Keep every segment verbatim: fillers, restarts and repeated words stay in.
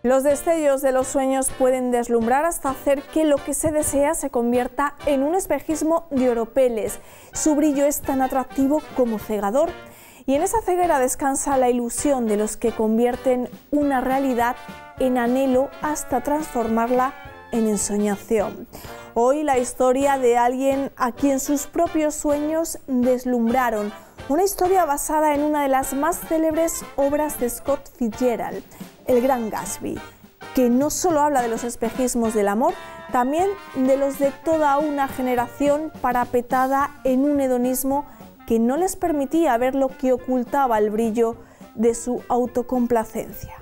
Los destellos de los sueños pueden deslumbrar hasta hacer que lo que se desea se convierta en un espejismo de oropeles. Su brillo es tan atractivo como cegador. Y en esa ceguera descansa la ilusión de los que convierten una realidad en anhelo hasta transformarla en ensoñación. Hoy la historia de alguien a quien sus propios sueños deslumbraron. Una historia basada en una de las más célebres obras de Scott Fitzgerald, El Gran Gatsby, que no solo habla de los espejismos del amor, también de los de toda una generación parapetada en un hedonismo que no les permitía ver lo que ocultaba el brillo de su autocomplacencia.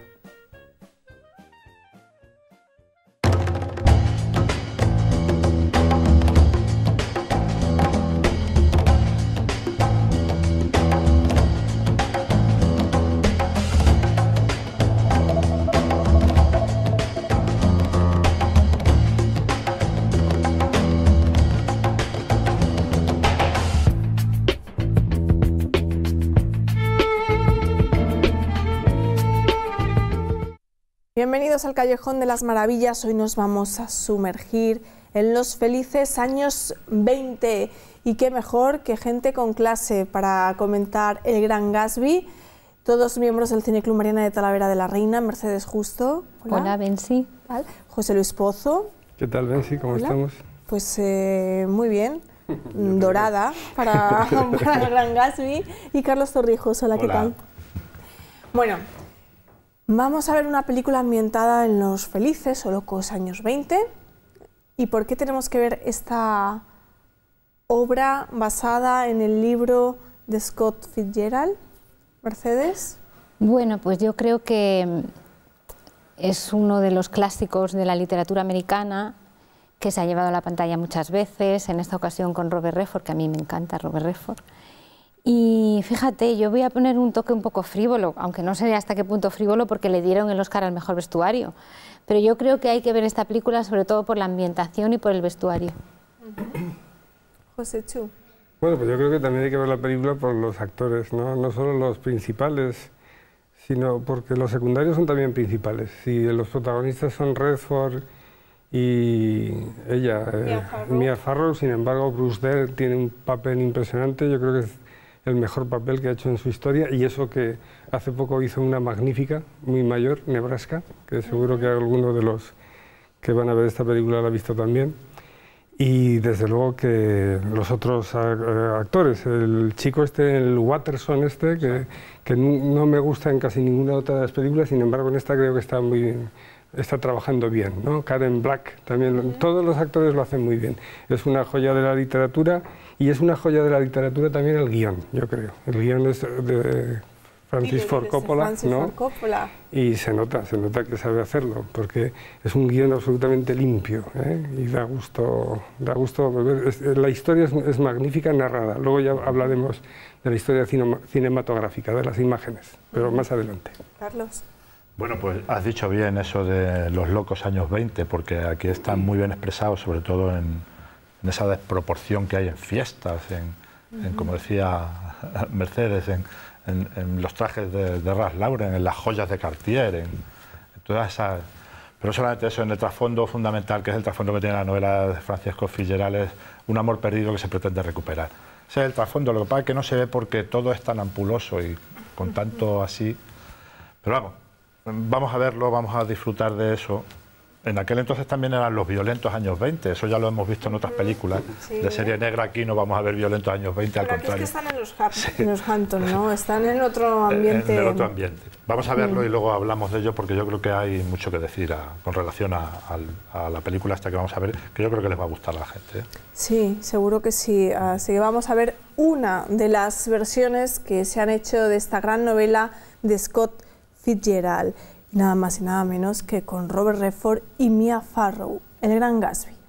Bienvenidos al Callejón de las Maravillas. Hoy nos vamos a sumergir en los felices años veinte. Y qué mejor que gente con clase para comentar El Gran Gatsby. Todos miembros del Cine Club Mariana de Talavera de la Reina. Mercedes Justo. Hola, Hola Bensi. ¿Tal? José Luis Pozo. ¿Qué tal, Bensi? ¿Cómo Hola. estamos? Pues eh, muy bien. Dorada para, para El Gran Gatsby. Y Carlos Torrijos. Hola, Hola, ¿qué tal? Bueno, vamos a ver una película ambientada en los felices o locos años veinte. ¿Y por qué tenemos que ver esta obra basada en el libro de Scott Fitzgerald? Mercedes. Bueno, pues yo creo que es uno de los clásicos de la literatura americana que se ha llevado a la pantalla muchas veces, en esta ocasión con Robert Redford, que a mí me encanta Robert Redford. Y fíjate, yo voy a poner un toque un poco frívolo, aunque no sé hasta qué punto frívolo porque le dieron el Oscar al mejor vestuario, pero yo creo que hay que ver esta película sobre todo por la ambientación y por el vestuario. Uh-huh. José Chu. Bueno, pues yo creo que también hay que ver la película por los actores, ¿no? No solo los principales, sino porque los secundarios son también principales. Si los protagonistas son Redford y ella, Mia, eh, Farrow. Mia Farrow, sin embargo Bruce Dern tiene un papel impresionante. Yo creo que es el mejor papel que ha hecho en su historia, y eso que hace poco hizo una magnífica, muy mayor, Nebraska, que seguro que alguno de los que van a ver esta película la ha visto también. Y desde luego que los otros actores, el chico este, el Watterson este, que, que no me gusta en casi ninguna otra de las películas, sin embargo en esta creo que está muy está trabajando bien, ¿no? Karen Black también, uh-huh. Todos los actores lo hacen muy bien. Es una joya de la literatura, y es una joya de la literatura también el guión, yo creo. El guión es de Francis Ford Coppola, Francis ¿no? Ford Coppola. Y se nota, se nota que sabe hacerlo, porque es un guión absolutamente limpio, ¿eh? Y da gusto, da gusto ver. Es, la historia es, es magnífica narrada. Luego ya hablaremos de la historia cine, cinematográfica, de las imágenes, pero uh-huh. Más adelante. Carlos. Bueno, pues has dicho bien eso de los locos años veinte, porque aquí están muy bien expresados, sobre todo en, en esa desproporción que hay en fiestas, en, uh-huh. en como decía Mercedes, en, en, en los trajes de, de Ralph Lauren, en las joyas de Cartier, en, en todas esas... Pero solamente eso, en el trasfondo fundamental, que es el trasfondo que tiene la novela de Francisco Fitzgerald, es un amor perdido que se pretende recuperar. Ese es el trasfondo, lo que pasa es que no se ve porque todo es tan ampuloso y con tanto así... Pero vamos, vamos a verlo, vamos a disfrutar de eso. En aquel entonces también eran los violentos años veinte, eso ya lo hemos visto en otras películas. Sí. De serie negra aquí no vamos a ver violentos años veinte, al contrario. Es que están en los, Hamptons, sí. en los Hamptons, ¿no? Están en otro ambiente. En, en el otro ambiente. Vamos a verlo y luego hablamos de ello, porque yo creo que hay mucho que decir a, con relación a, a, a la película esta que vamos a ver, que yo creo que les va a gustar a la gente, ¿eh? Sí, seguro que sí. Así que vamos a ver una de las versiones que se han hecho de esta gran novela de Scott Fitzgerald. Nada más y nada menos que con Robert Redford y Mia Farrow, El Gran Gatsby.